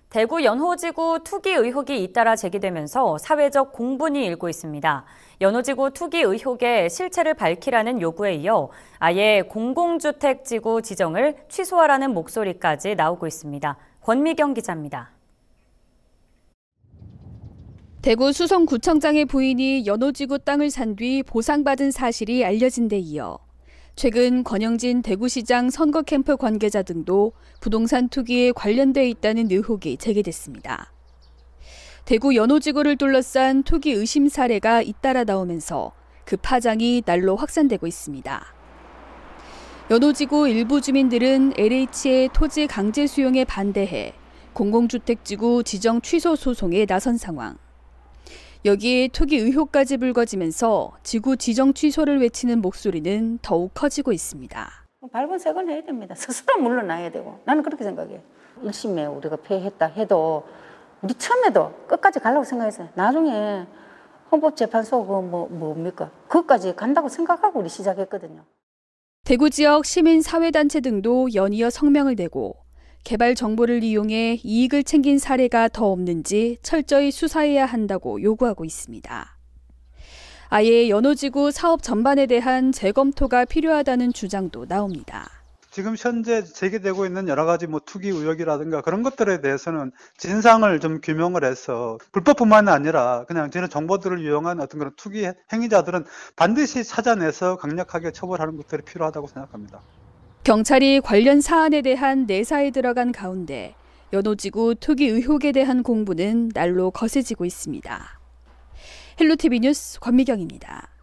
대구 연호지구 투기 의혹이 잇따라 제기되면서 사회적 공분이 일고 있습니다. 연호지구 투기 의혹의 실체를 밝히라는 요구에 이어 아예 공공주택지구 지정을 취소하라는 목소리까지 나오고 있습니다. 권미경 기자입니다. 대구 수성구청장의 부인이 연호지구 땅을 산 뒤 보상받은 사실이 알려진 데 이어 최근 권영진 대구시장 선거 캠프 관계자 등도 부동산 투기에 관련돼 있다는 의혹이 제기됐습니다. 대구 연호지구를 둘러싼 투기 의심 사례가 잇따라 나오면서 그 파장이 날로 확산되고 있습니다. 연호지구 일부 주민들은 LH의 토지 강제 수용에 반대해 공공주택지구 지정 취소 소송에 나선 상황. 여기에 투기 의혹까지 불거지면서 지구 지정 취소를 외치는 목소리는 더욱 커지고 있습니다. 발본색은 해야 됩니다. 스스로 물러나야 되고. 나는 그렇게 생각해요. 1심에 우리가 패했다 해도 우리 처음에도 끝까지 가려고 생각했어요. 나중에 헌법재판소가 뭡니까? 그것까지 간다고 생각하고 우리 시작했거든요. 대구 지역 시민사회단체 등도 연이어 성명을 내고 개발 정보를 이용해 이익을 챙긴 사례가 더 없는지 철저히 수사해야 한다고 요구하고 있습니다. 아예 연호지구 사업 전반에 대한 재검토가 필요하다는 주장도 나옵니다. 지금 현재 제기되고 있는 여러 가지 투기 의혹이라든가 그런 것들에 대해서는 진상을 좀 규명을 해서 불법뿐만 아니라 그냥 저런 정보들을 이용한 어떤 그런 투기 행위자들은 반드시 찾아내서 강력하게 처벌하는 것들이 필요하다고 생각합니다. 경찰이 관련 사안에 대한 내사에 들어간 가운데 연호지구 투기 의혹에 대한 공분은 날로 거세지고 있습니다. 헬로티비 뉴스 권미경입니다.